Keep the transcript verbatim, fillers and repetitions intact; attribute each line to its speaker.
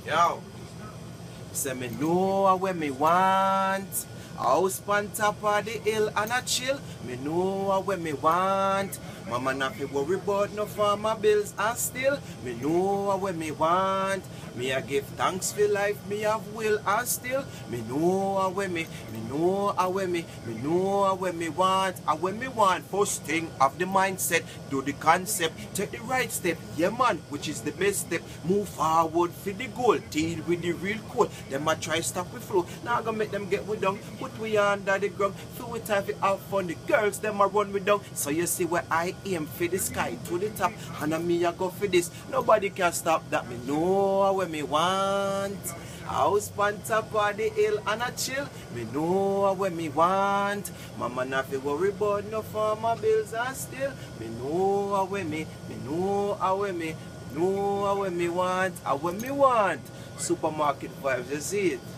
Speaker 1: Yo, say me know what me want. House on top of the hill and a chill. Me know what me want. Mama not fi worry about no for my bills and still. Me know what me want. Me a give thanks for life. Me have will and still. Me know what me. Me know how me. Me know what me want. And when me want. First thing of the mindset. Do the concept. Take the right step. Yeah man. Which is the best step. Move forward for the goal. Deal with the real code. Them a try stop with flow. Now I gonna make them get we down. Put we under the ground. Feel we time to have fun. The girls them a run we down. So you see where I aim for the sky to the top. And a me a go for this. Nobody can stop that. Me know what me want. House on top of the hill and a chill. Me know what me want. Mama not fi worry about no for my bills and still. Me know what me. Me know how me. Me know what me want. How me want. Supermarket vibes, you see it.